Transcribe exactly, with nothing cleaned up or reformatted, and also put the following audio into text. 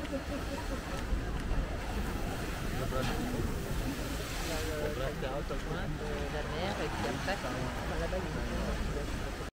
La mer, et puis après, enfin, là-bas, il y a